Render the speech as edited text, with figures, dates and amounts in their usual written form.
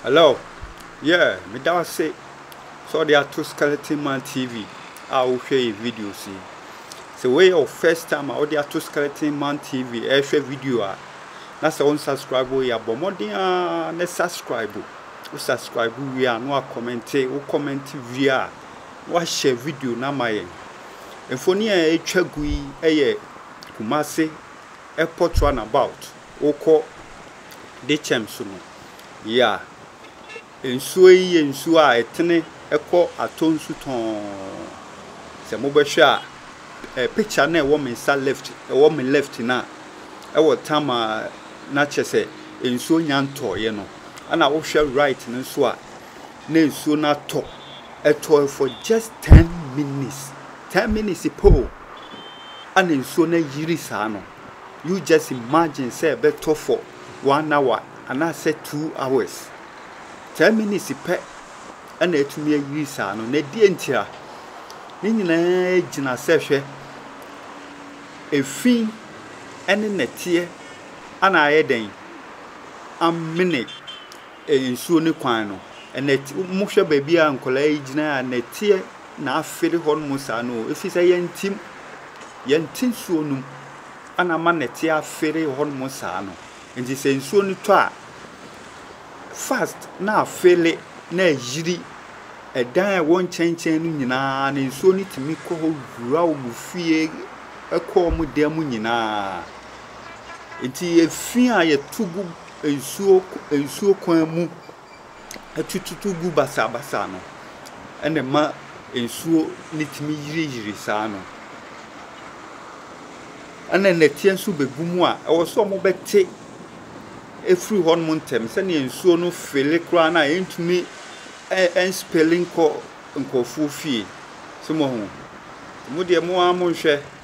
Hello. Yeah, me da say so they are to Skeleton Man TV. I will share a video see. So way your first time I they are to Skeleton Man TV. I share video. That's on subscribe we are but more than subscribe. We subscribe we are no comment via. What share video na my. And for near a chagui a Kumase airport run about. Oko de chamsuno. Yeah. Nsuo yi nsuo a etene ekọ atonsu ton se mo be hwe a picture na e wo me sa left e wo me left na e wo tama na chese nsuo nyanto ye no ana wo hwe right na nsuo a na nsuo na to eto for just 10 minutes 10 minutes po ana nsuo na yiri sa no you just imagine say better for 1 hour and I say 2 hours 10 minutes pe ana etumi ayi sa no na die ntia ni nyina gina sehwe efin ene netie ana ayeden amene ensuo ne kwan no ene mo hwe ba bia nkola yi gina netie na afere hon mo sa no efisa yentin suo num ana ma netie afere hon mo sa no nti se ensuo ne to a fast na fele na yiri edan won chenchen nu nyina na nsuo ni timi ko hura o mufie ekọ mu dem nyina enti efin a ye tugu ensuo kwan mu atututugu basa no ene ma ensuo ni timi yiri sa no ana netie nso begumu a ewo so mo bete efri hon montem se ne ensuo no fele kra na entumi spelling ko nkofu fie so mo hu mo de mo a mo hwe